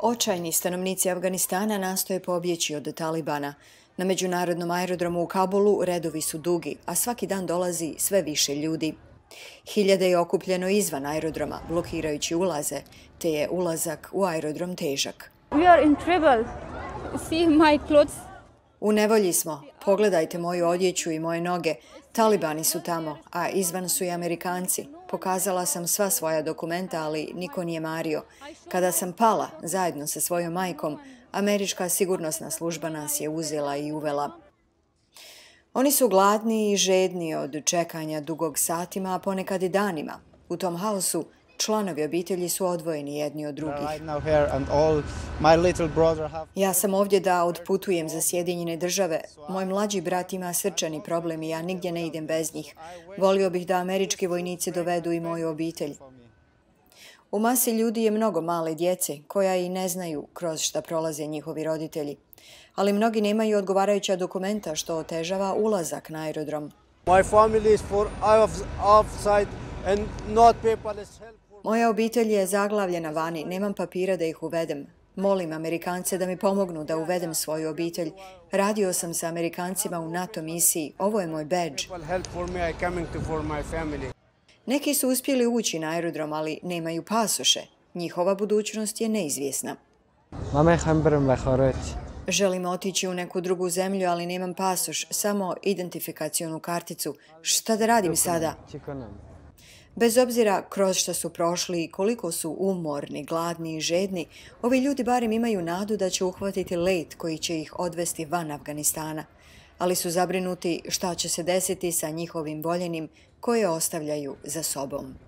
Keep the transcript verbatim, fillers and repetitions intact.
Očajni stanovnici Afganistana nastoje pobjeći od Talibana. Na međunarodnom aerodromu u Kabulu redovi su dugi, a svaki dan dolazi sve više ljudi. Hiljade je okupljeno izvan aerodroma, blokirajući ulaze, te je ulazak u aerodrom težak. We are in trouble. See my clothes. U nevolji smo. Pogledajte moju odjeću i moje noge. Talibani su tamo, a izvan su i Amerikanci. Pokazala sam sva svoja dokumenta, ali niko nije mario. Kada sam pala, zajedno sa svojom majkom, američka sigurnosna služba nas je uzela i uvela. Oni su gladni i žedni od čekanja dugog satima, a ponekad i danima. U tom haosu članovi obitelji su odvojeni jedni od drugih. Ja sam ovdje da odputujem za Sjedinjene države. Moj mlađi brat ima srčani problem i ja nigdje ne idem bez njih. Volio bih da američki vojnici dovedu i moju obitelj. U masi ljudi je mnogo male djece koja i ne znaju kroz šta prolaze njihovi roditelji. Ali mnogi nemaju odgovarajuća dokumenta što otežava ulazak na aerodrom. Moja obitelj je zaglavljena vani, nemam papira da ih uvedem. Molim Amerikance da mi pomognu da uvedem svoju obitelj. Radio sam sa Amerikancima u NATO misiji, ovo je moj bedž. Neki su uspjeli ući na aerodrom, ali nemaju pasoše. Njihova budućnost je neizvjesna. Želim otići u neku drugu zemlju, ali nemam pasoš, samo identifikacionu karticu. Šta da radim sada? Bez obzira kroz što su prošli i koliko su umorni, gladni i žedni, ovi ljudi barem imaju nadu da će uhvatiti let koji će ih odvesti van Afganistana. Ali su zabrinuti šta će se desiti sa njihovim voljenim koje ostavljaju za sobom.